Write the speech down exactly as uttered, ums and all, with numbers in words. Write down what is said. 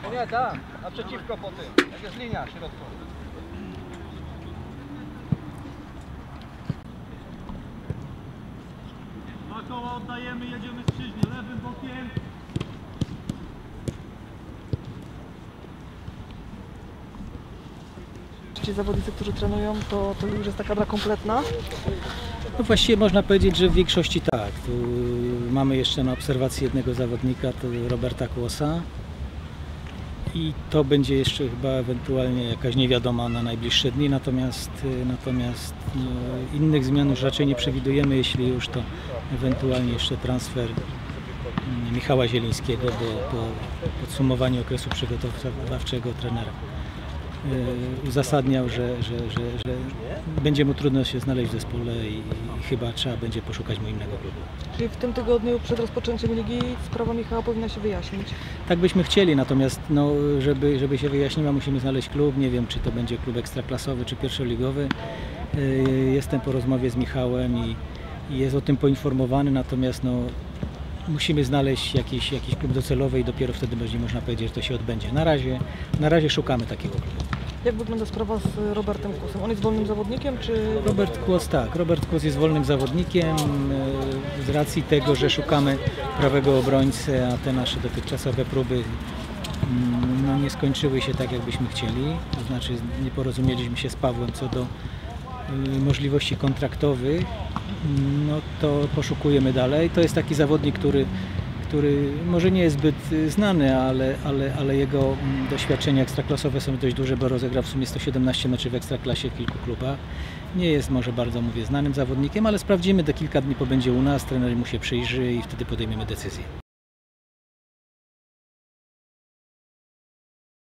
Nie, tam, naprzeciwko po tym. Jak jest linia środkowa. Dwa koła oddajemy, jedziemy skrzyżnie, lewym bokiem. Ci zawodnicy, którzy trenują, to, to już jest ta kadra kompletna? No właściwie można powiedzieć, że w większości tak. Tu mamy jeszcze na obserwacji jednego zawodnika, to Roberta Kłosa. I to będzie jeszcze chyba ewentualnie jakaś niewiadoma na najbliższe dni, natomiast, natomiast no, innych zmian już raczej nie przewidujemy, jeśli już to ewentualnie jeszcze transfer Michała Zielińskiego, bo po podsumowaniu okresu przygotowawczego trenera uzasadniał, że, że, że, że będzie mu trudno się znaleźć w zespole i, i chyba trzeba będzie poszukać mu innego klubu. Czyli w tym tygodniu przed rozpoczęciem ligi sprawa Michała powinna się wyjaśnić? Tak byśmy chcieli, natomiast no, żeby, żeby się wyjaśniła, musimy znaleźć klub. Nie wiem, czy to będzie klub ekstraklasowy, czy pierwszoligowy. Jestem po rozmowie z Michałem i, i jest o tym poinformowany, natomiast no, musimy znaleźć jakiś, jakiś klub docelowy i dopiero wtedy będzie można powiedzieć, że to się odbędzie. Na razie, na razie szukamy takiego klubu. Jak wygląda sprawa z Robertem Kłosem? On jest wolnym zawodnikiem, czy... Robert Kłos, tak. Robert Kłos jest wolnym zawodnikiem z racji tego, że szukamy prawego obrońcy, a te nasze dotychczasowe próby no, nie skończyły się tak, jakbyśmy chcieli. To znaczy nie porozumieliśmy się z Pawłem co do możliwości kontraktowych, no to poszukujemy dalej. To jest taki zawodnik, który który może nie jest zbyt znany, ale, ale, ale jego doświadczenia ekstraklasowe są dość duże, bo rozegrał w sumie sto siedemnaście meczy w ekstraklasie w kilku klubach. Nie jest może bardzo, mówię, znanym zawodnikiem, ale sprawdzimy, do kilka dni pobędzie u nas, trener mu się przyjrzy i wtedy podejmiemy decyzję.